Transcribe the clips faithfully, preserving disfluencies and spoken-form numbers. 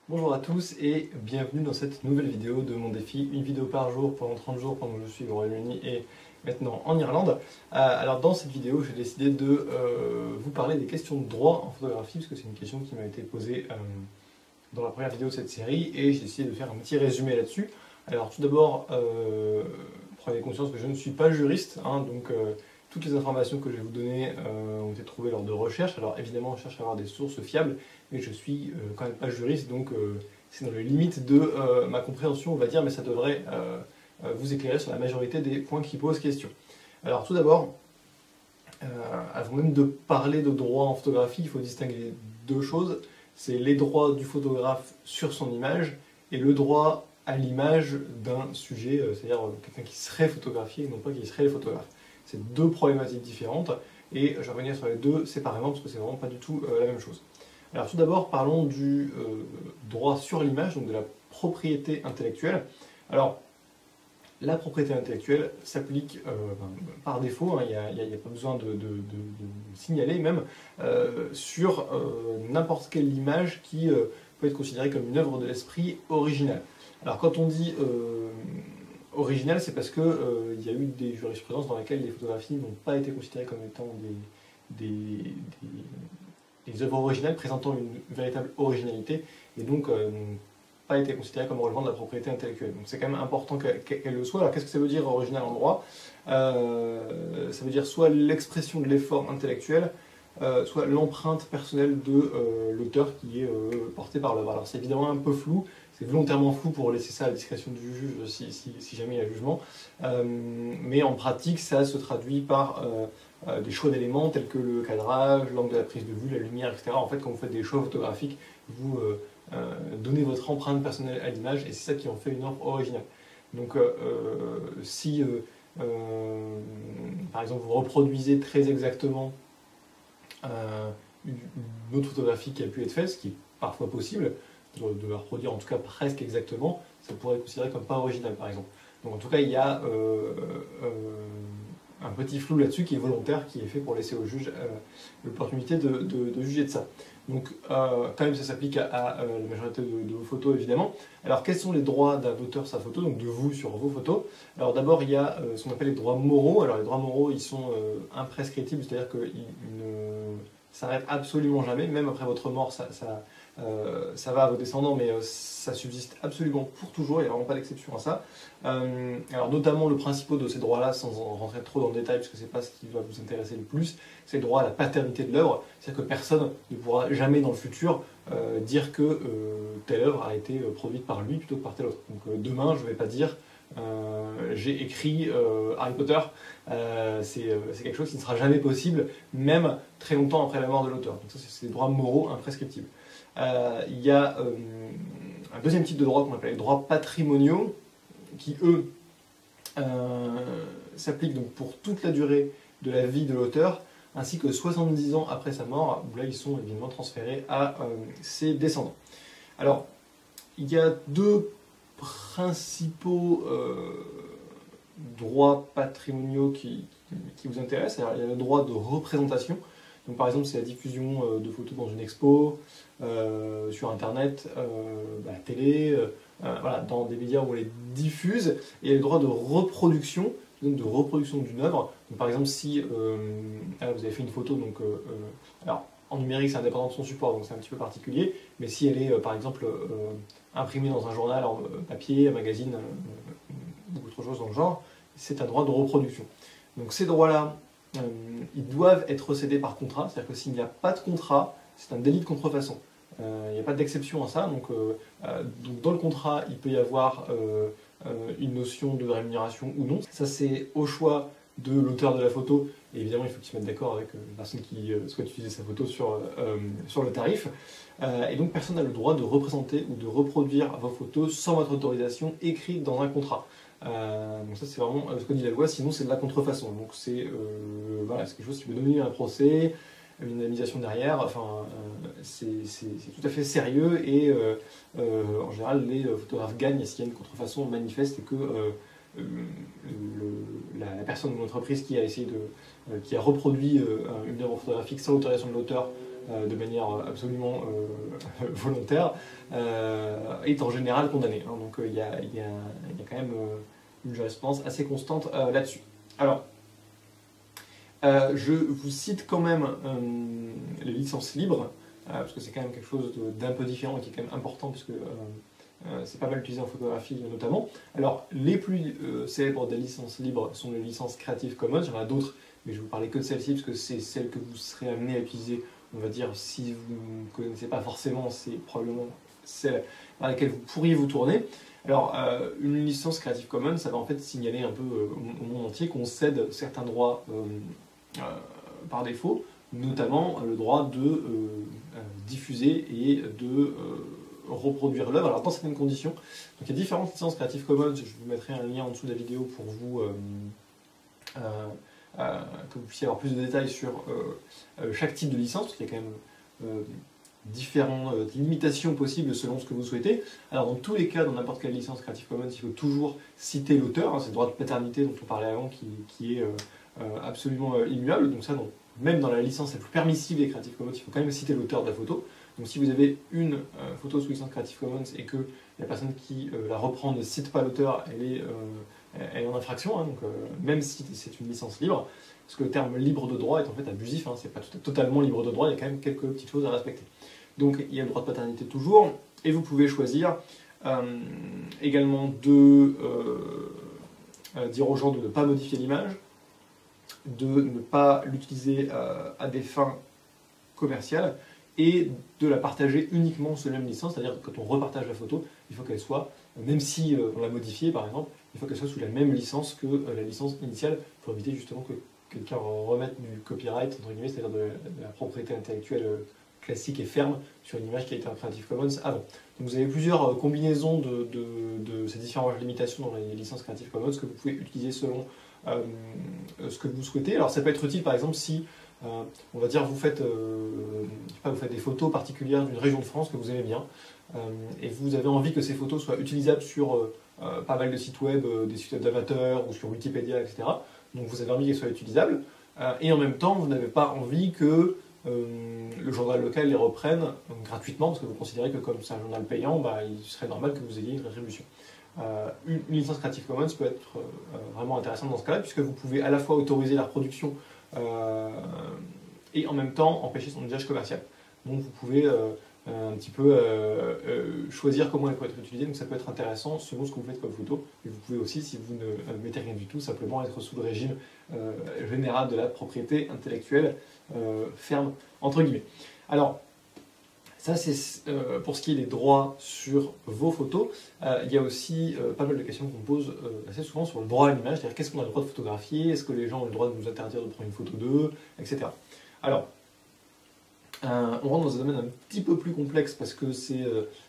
Bonjour à tous et bienvenue dans cette nouvelle vidéo de mon défi, une vidéo par jour pendant trente jours pendant que je suis au Royaume-Uni et maintenant en Irlande. Euh, alors dans cette vidéo, j'ai décidé de euh, vous parler des questions de droit en photographie, parce que c'est une question qui m'a été posée euh, dans la première vidéo de cette série, et j'ai décidé de faire un petit résumé là-dessus. Alors tout d'abord, euh, prenez conscience que je ne suis pas juriste, hein, donc euh, toutes les informations que je vais vous donner euh, ont été trouvées lors de recherches. Alors évidemment, je cherche à avoir des sources fiables, mais je suis euh, quand même pas juriste, donc euh, c'est dans les limites de euh, ma compréhension, on va dire, mais ça devrait euh, euh, vous éclairer sur la majorité des points qui posent question. Alors tout d'abord, euh, avant même de parler de droit en photographie, il faut distinguer deux choses. C'est les droits du photographe sur son image et le droit à l'image d'un sujet, euh, c'est-à-dire euh, quelqu'un qui serait photographié et non pas qui serait le photographe. C'est deux problématiques différentes et je vais revenir sur les deux séparément parce que c'est vraiment pas du tout euh, la même chose. Alors tout d'abord, parlons du euh, droit sur l'image, donc de la propriété intellectuelle. Alors, la propriété intellectuelle s'applique euh, par défaut, il hein, n'y a, a, a, pas besoin de, de, de, de signaler même, euh, sur euh, n'importe quelle image qui euh, peut être considérée comme une œuvre de l'esprit originale. Alors quand on dit euh, original, c'est parce qu'il euh, y a eu des jurisprudences dans lesquelles les photographies n'ont pas été considérées comme étant des, des, des, des œuvres originales présentant une véritable originalité, et donc euh, pas été considérées comme relevant de la propriété intellectuelle. Donc c'est quand même important qu'elle qu'elle le soit. Alors qu'est-ce que ça veut dire original en droit? euh, Ça veut dire soit l'expression de l'effort intellectuel, euh, soit l'empreinte personnelle de euh, l'auteur qui est euh, portée par l'œuvre. Alors c'est évidemment un peu flou, c'est volontairement flou pour laisser ça à la discrétion du juge si, si, si jamais il y a jugement, euh, mais en pratique ça se traduit par euh, euh, des choix d'éléments tels que le cadrage, l'angle de la prise de vue, la lumière, et cetera. En fait, quand vous faites des choix photographiques, vous euh, euh, donnez votre empreinte personnelle à l'image et c'est ça qui en fait une œuvre originale. Donc euh, euh, si euh, euh, par exemple vous reproduisez très exactement euh, une autre photographie qui a pu être faite, ce qui est parfois possible, de la reproduire en tout cas presque exactement, ça pourrait être considéré comme pas original par exemple. Donc en tout cas il y a euh, euh, un petit flou là-dessus qui est volontaire, qui est fait pour laisser au juge euh, l'opportunité de, de, de juger de ça. Donc euh, quand même ça s'applique à, à, à la majorité de, de vos photos évidemment. Alors quels sont les droits d'un auteur sur sa photo, donc de vous sur vos photos? Alors d'abord il y a euh, ce qu'on appelle les droits moraux. Alors les droits moraux ils sont euh, imprescriptibles, c'est-à-dire qu'ils ne s'arrêtent absolument jamais, même après votre mort ça, ça, euh, ça va à vos descendants, mais euh, ça subsiste absolument pour toujours, il n'y a vraiment pas d'exception à ça. Euh, alors notamment le principal de ces droits-là, sans en rentrer trop dans le détail, parce que c'est pas ce qui va vous intéresser le plus, c'est le droit à la paternité de l'œuvre, c'est-à-dire que personne ne pourra jamais dans le futur euh, dire que euh, telle œuvre a été produite par lui plutôt que par tel autre. Donc euh, demain, je ne vais pas dire euh, j'ai écrit euh, Harry Potter, euh, c'est euh, quelque chose qui ne sera jamais possible, même très longtemps après la mort de l'auteur. Donc ça, c'est des droits moraux imprescriptibles. Euh, il y a euh, un deuxième type de droits qu'on appelle les droits patrimoniaux, qui eux euh, s'appliquent donc pour toute la durée de la vie de l'auteur, ainsi que soixante-dix ans après sa mort, où là ils sont évidemment transférés à euh, ses descendants. Alors, il y a deux principaux euh, droits patrimoniaux qui, qui vous intéressent. Alors, il y a le droit de représentation. Donc, par exemple, c'est la diffusion euh, de photos dans une expo, euh, sur Internet, euh, bah, la télé, euh, euh, voilà, dans des médias où on les diffuse. Et il y a le droit de reproduction, donc de reproduction d'une œuvre. Donc, par exemple, si euh, ah, vous avez fait une photo, donc, euh, euh, alors, en numérique, c'est indépendant de son support, donc c'est un petit peu particulier, mais si elle est, euh, par exemple, euh, imprimée dans un journal en euh, papier, un magazine, euh, ou autre chose dans le genre, c'est un droit de reproduction. Donc ces droits-là, euh, ils doivent être cédés par contrat, c'est-à-dire que s'il n'y a pas de contrat, c'est un délit de contrefaçon. Euh, il n'y a pas d'exception à ça, donc, euh, euh, donc dans le contrat, il peut y avoir euh, euh, une notion de rémunération ou non. Ça, c'est au choix de l'auteur de la photo, et évidemment il faut qu'il se mette d'accord avec euh, la personne qui euh, souhaite utiliser sa photo sur, euh, sur le tarif. Euh, et donc personne n'a le droit de représenter ou de reproduire vos photos sans votre autorisation écrite dans un contrat. Euh, donc ça c'est vraiment euh, ce que dit la loi, sinon c'est de la contrefaçon. Donc c'est euh, voilà, quelque chose qui peut donner un procès, une indemnisation derrière, enfin euh, c'est tout à fait sérieux et euh, euh, en général les photographes gagnent s'il y a une contrefaçon manifeste et que euh, le, la, la personne ou l'entreprise qui a essayé de, euh, qui a reproduit euh, une œuvre photographique sans l'autorisation de l'auteur euh, de manière absolument euh, volontaire, euh, est en général condamné. Hein. Donc il y, y, a, y a quand même euh, une jurisprudence assez constante euh, là-dessus. Alors, euh, je vous cite quand même euh, les licences libres, euh, parce que c'est quand même quelque chose d'un peu différent et qui est quand même important, puisque euh, euh, c'est pas mal utilisé en photographie notamment. Alors, les plus euh, célèbres des licences libres sont les licences Creative Commons, il y en a d'autres, mais je vais vous parler que de celle-ci, parce que c'est celle que vous serez amené à utiliser, on va dire, si vous ne connaissez pas forcément, c'est probablement celle dans laquelle vous pourriez vous tourner. Alors, euh, une licence Creative Commons, ça va en fait signaler un peu euh, au monde entier qu'on cède certains droits euh, euh, par défaut, notamment le droit de euh, euh, diffuser et de euh, reproduire l'œuvre, alors dans certaines conditions. Donc il y a différentes licences Creative Commons, je vous mettrai un lien en dessous de la vidéo pour vous euh, euh, euh, que vous puissiez avoir plus de détails sur euh, euh, chaque type de licence, parce qu'il y a quand même euh, différentes euh, limitations possibles selon ce que vous souhaitez. Alors dans tous les cas, dans n'importe quelle licence Creative Commons, il faut toujours citer l'auteur, hein, c'est le droit de paternité dont on parlait avant qui, qui est euh, euh, absolument euh, immuable, donc ça, donc, même dans la licence la plus permissive des Creative Commons, il faut quand même citer l'auteur de la photo. Donc si vous avez une euh, photo sous licence Creative Commons et que la personne qui euh, la reprend ne cite pas l'auteur, elle, est, euh, elle est en infraction, hein, donc euh, même si c'est une licence libre, parce que le terme libre de droit est en fait abusif, hein, c'est pas tout, totalement libre de droit, il y a quand même quelques petites choses à respecter. Donc il y a le droit de paternité toujours, et vous pouvez choisir euh, également de euh, euh, dire aux gens de ne pas modifier l'image, de ne pas l'utiliser euh, à des fins commerciales, et de la partager uniquement sous la même licence, c'est-à-dire que quand on repartage la photo, il faut qu'elle soit, même si euh, on l'a modifiée par exemple, il faut qu'elle soit sous la même licence que euh, la licence initiale, pour éviter justement que quelqu'un remette du copyright, entre guillemets, c'est-à-dire de, de la propriété intellectuelle euh, classique et ferme sur une image qui a été en Creative Commons avant. Donc vous avez plusieurs euh, combinaisons de, de, de ces différentes limitations dans les licences Creative Commons que vous pouvez utiliser selon euh, ce que vous souhaitez. Alors ça peut être utile par exemple si Euh, on va dire vous faites, euh, je sais pas, vous faites des photos particulières d'une région de France que vous aimez bien euh, et vous avez envie que ces photos soient utilisables sur euh, euh, pas mal de sites web, euh, des sites web d'amateurs ou sur Wikipédia, et cetera. Donc vous avez envie qu'elles soient utilisables euh, et en même temps vous n'avez pas envie que euh, le journal local les reprenne euh, gratuitement parce que vous considérez que comme c'est un journal payant, bah, il serait normal que vous ayez une rétribution. Euh, une, une licence Creative Commons peut être euh, vraiment intéressante dans ce cas-là puisque vous pouvez à la fois autoriser la reproduction Euh, et en même temps empêcher son usage commercial. Donc vous pouvez euh, un petit peu euh, euh, choisir comment elle peut être utilisée, donc ça peut être intéressant selon ce que vous faites comme photo. Et vous pouvez aussi, si vous ne mettez rien du tout, simplement être sous le régime euh, général de la propriété intellectuelle euh, ferme, entre guillemets. Alors, ça, c'est euh, pour ce qui est des droits sur vos photos. Euh, il y a aussi euh, pas mal de questions qu'on me pose euh, assez souvent sur le droit à l'image, c'est-à-dire qu'est-ce qu'on a le droit de photographier, est-ce que les gens ont le droit de nous interdire de prendre une photo d'eux, et cetera. Alors, euh, on rentre dans un domaine un petit peu plus complexe parce que c'est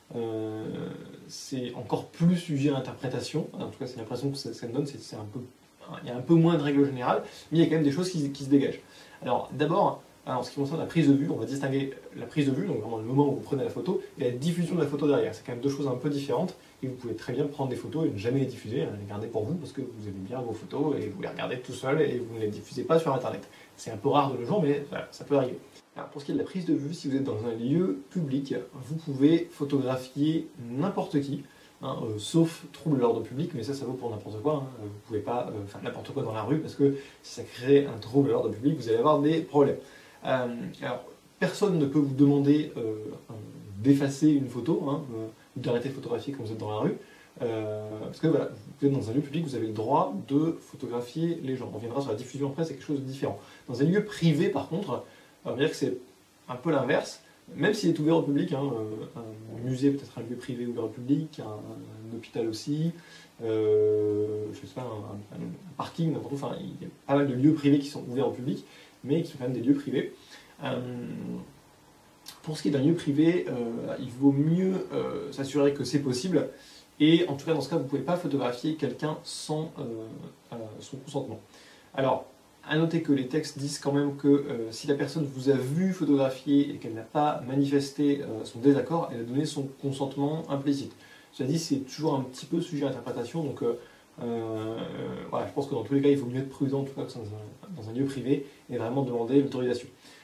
euh, encore plus sujet à interprétation. En tout cas, c'est l'impression que ça, ça me donne, c'est un peu, il y a un peu moins de règles générales, mais il y a quand même des choses qui, qui se dégagent. Alors, d'abord, en ce qui concerne la prise de vue, on va distinguer la prise de vue, donc vraiment le moment où vous prenez la photo, et la diffusion de la photo derrière. C'est quand même deux choses un peu différentes, et vous pouvez très bien prendre des photos et ne jamais les diffuser, hein, les garder pour vous, parce que vous aimez bien vos photos, et vous les regardez tout seul, et vous ne les diffusez pas sur Internet. C'est un peu rare de nos jours, mais voilà, ça peut arriver. Alors, pour ce qui est de la prise de vue, si vous êtes dans un lieu public, vous pouvez photographier n'importe qui, hein, euh, sauf trouble à l'ordre public, mais ça, ça vaut pour n'importe quoi. Hein. Vous ne pouvez pas euh, faire n'importe quoi dans la rue, parce que si ça crée un trouble à l'ordre public, vous allez avoir des problèmes. Euh, alors, personne ne peut vous demander euh, d'effacer une photo, hein, euh, ou d'arrêter de photographier quand vous êtes dans la rue, euh, parce que voilà, vous êtes dans un lieu public, vous avez le droit de photographier les gens. On reviendra sur la diffusion après, c'est quelque chose de différent. Dans un lieu privé, par contre, on va dire que c'est un peu l'inverse, même s'il est ouvert au public, hein, un musée peut-être un lieu privé ouvert au public, un, un hôpital aussi, euh, je sais pas, un, un, un parking, n'importe où, enfin, il y a pas mal de lieux privés qui sont ouverts au public, mais qui sont quand même des lieux privés. Euh, pour ce qui est d'un lieu privé, euh, il vaut mieux euh, s'assurer que c'est possible, et en tout cas dans ce cas, vous ne pouvez pas photographier quelqu'un sans euh, euh, son consentement. Alors, à noter que les textes disent quand même que euh, si la personne vous a vu photographier et qu'elle n'a pas manifesté euh, son désaccord, elle a donné son consentement implicite. Cela dit, c'est toujours un petit peu sujet à interprétation, donc euh, euh, voilà, je pense que dans tous les cas, il vaut mieux être prudent, en tout cas dans un, dans un lieu privé, et vraiment demander l'autorisation.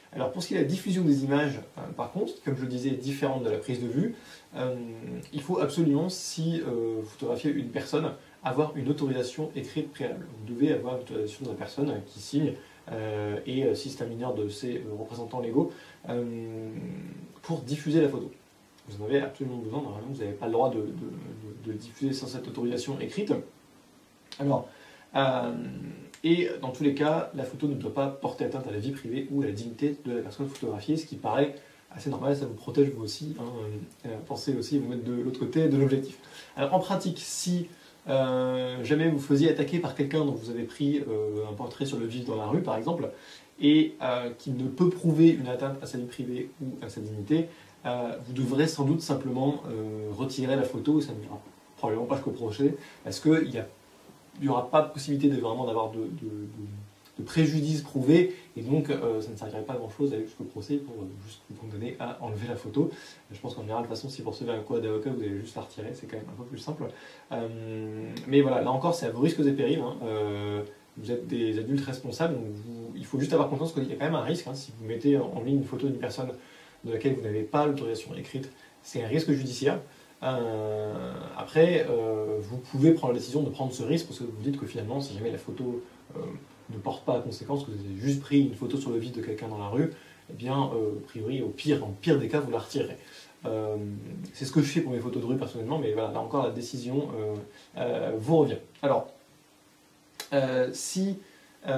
Alors pour ce qui est de la diffusion des images, euh, par contre, comme je le disais, différente de la prise de vue, euh, il faut absolument, si euh, vous photographiez une personne, avoir une autorisation écrite préalable. Vous devez avoir l'autorisation de la personne qui signe, euh, et euh, si c'est un mineur, de ses euh, représentants légaux, euh, pour diffuser la photo. Vous en avez absolument besoin, normalement vous n'avez pas le droit de, de, de, de diffuser sans cette autorisation écrite. Alors, euh, et dans tous les cas, la photo ne doit pas porter atteinte à la vie privée ou à la dignité de la personne photographiée, ce qui paraît assez normal, ça vous protège vous aussi, hein, euh, pensez aussi vous mettre de l'autre côté de l'objectif. Alors en pratique, si euh, jamais vous faisiez attaquer par quelqu'un dont vous avez pris euh, un portrait sur le vif dans la rue par exemple, et euh, qui ne peut prouver une atteinte à sa vie privée ou à sa dignité, euh, vous devrez sans doute simplement euh, retirer la photo, et ça n'ira probablement pas jusqu'au procès, parce qu'il n'y a il n'y aura pas de possibilité de vraiment d'avoir de, de, de, de préjudice prouvé, et donc euh, ça ne servirait pas à grand chose d'aller jusqu'au procès pour euh, juste vous condamner à enlever la photo. Je pense qu'en général, de toute façon, si vous recevez un code d'avocat, vous allez juste la retirer, c'est quand même un peu plus simple. Euh, mais voilà, là encore, c'est à vos risques et périls. Hein. Euh, vous êtes des adultes responsables, donc vous, il faut juste avoir conscience qu'il y a quand même un risque. Hein. Si vous mettez en ligne une photo d'une personne de laquelle vous n'avez pas l'autorisation écrite, c'est un risque judiciaire. Euh, après, euh, vous pouvez prendre la décision de prendre ce risque parce que vous dites que finalement, si jamais la photo euh, ne porte pas à conséquence, que vous avez juste pris une photo sur le vif de quelqu'un dans la rue, eh bien, euh, a priori, au pire, en pire des cas, vous la retirez. Euh, c'est ce que je fais pour mes photos de rue personnellement, mais voilà, là encore, la décision euh, euh, vous revient. Alors, euh, si il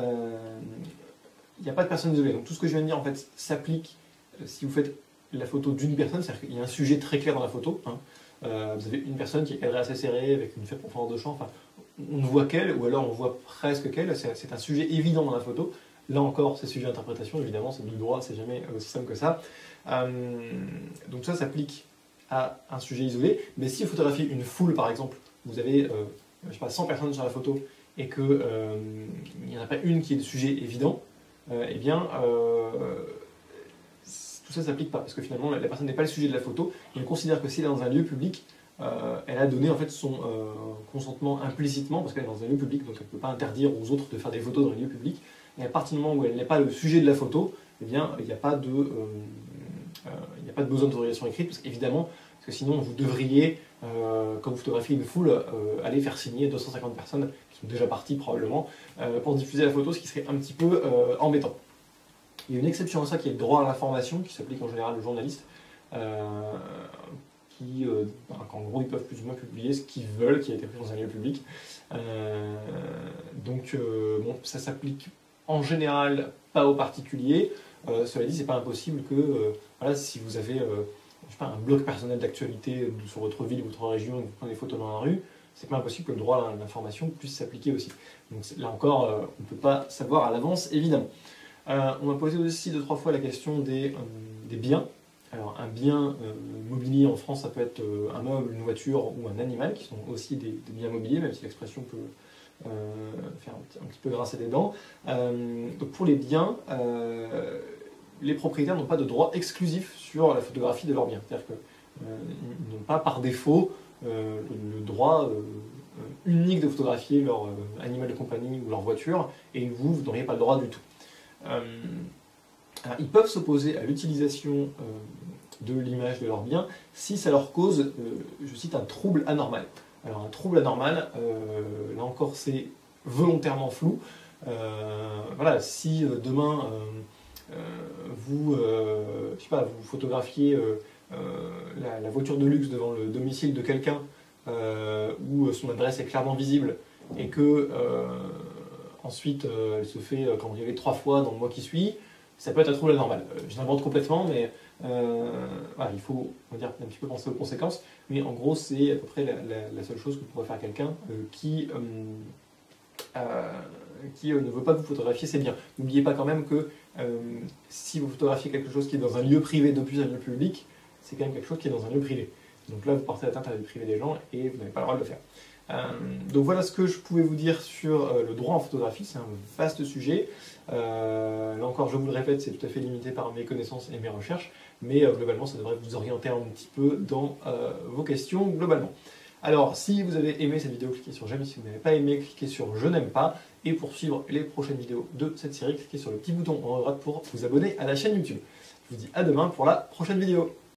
n'y a pas de personne isolée, donc tout ce que je viens de dire en fait s'applique euh, si vous faites la photo d'une personne, c'est-à-dire qu'il y a un sujet très clair dans la photo. Hein. Euh, vous avez une personne qui est cadrée assez serrée, avec une faible profondeur de champ, enfin, on ne voit qu'elle, ou alors on voit presque qu'elle, c'est un sujet évident dans la photo. Là encore, c'est sujet d'interprétation, évidemment, c'est du droit, c'est jamais aussi simple que ça. Euh, donc ça s'applique à un sujet isolé, mais si vous photographiez une foule, par exemple, vous avez, euh, je sais pas, cent personnes sur la photo, et qu'il euh, n'y en a pas une qui est de sujet évident, euh, eh bien, euh, tout ça ne s'applique pas, parce que finalement, la personne n'est pas le sujet de la photo, et on considère que si elle est dans un lieu public, euh, elle a donné en fait son euh, consentement implicitement, parce qu'elle est dans un lieu public, donc elle ne peut pas interdire aux autres de faire des photos dans un lieu public, et à partir du moment où elle n'est pas le sujet de la photo, eh bien, il n'y a pas de, euh, euh, il n'y a pas de besoin d'autorisation écrite, parce qu'évidemment, parce que sinon vous devriez, euh, quand vous photographiez une foule, euh, aller faire signer deux cent cinquante personnes, qui sont déjà parties probablement, euh, pour diffuser la photo, ce qui serait un petit peu euh, embêtant. Il y a une exception à ça qui est le droit à l'information, qui s'applique en général aux journalistes, euh, qui, euh, en gros, ils peuvent plus ou moins publier ce qu'ils veulent, qui a été pris dans un lieu public. Euh, donc, euh, bon, ça s'applique en général pas aux particuliers. Euh, cela dit, c'est pas impossible que, euh, voilà, si vous avez, euh, je sais pas, un blog personnel d'actualité sur votre ville ou votre région, et que vous prenez des photos dans la rue, c'est pas impossible que le droit à l'information puisse s'appliquer aussi. Donc là encore, euh, on ne peut pas savoir à l'avance, évidemment. Euh, on m'a posé aussi deux trois fois la question des, euh, des biens. Alors un bien euh, mobilier en France, ça peut être euh, un meuble, une voiture ou un animal, qui sont aussi des, des biens mobiliers, même si l'expression peut euh, faire un petit, un petit peu grincer des dents. Euh, donc pour les biens, euh, les propriétaires n'ont pas de droit exclusif sur la photographie de leurs biens. C'est-à-dire qu'ils euh, n'ont pas par défaut euh, le, le droit euh, unique de photographier leur euh, animal de compagnie ou leur voiture, et vous, vous n'auriez pas le droit du tout. Euh, alors, ils peuvent s'opposer à l'utilisation euh, de l'image de leur bien si ça leur cause, euh, je cite, un trouble anormal. Alors un trouble anormal, euh, là encore c'est volontairement flou. Euh, voilà, si euh, demain euh, euh, vous, euh, je sais pas, vous photographiez euh, euh, la, la voiture de luxe devant le domicile de quelqu'un euh, où son adresse est clairement visible et que euh, ensuite, euh, elle se fait euh, cambrioler trois fois dans le mois qui suit. Ça peut être un trouble anormal. Euh, je l'invente complètement, mais euh, voilà, il faut, on va dire, un petit peu penser aux conséquences. Mais en gros, c'est à peu près la, la, la seule chose que pourrait faire quelqu'un euh, qui, euh, euh, qui euh, ne veut pas que vous photographier ses biens. N'oubliez pas quand même que euh, si vous photographiez quelque chose qui est dans un lieu privé depuis un lieu public, c'est quand même quelque chose qui est dans un lieu privé. Donc là, vous portez atteinte à la vie privée des gens et vous n'avez pas le droit de le faire. Euh, donc voilà ce que je pouvais vous dire sur euh, le droit en photographie, c'est un vaste sujet. Euh, là encore, je vous le répète, c'est tout à fait limité par mes connaissances et mes recherches, mais euh, globalement, ça devrait vous orienter un petit peu dans euh, vos questions globalement. Alors, si vous avez aimé cette vidéo, cliquez sur j'aime. Si vous n'avez pas aimé, cliquez sur je n'aime pas. Et pour suivre les prochaines vidéos de cette série, cliquez sur le petit bouton en haut à droite pour vous abonner à la chaîne YouTube. Je vous dis à demain pour la prochaine vidéo.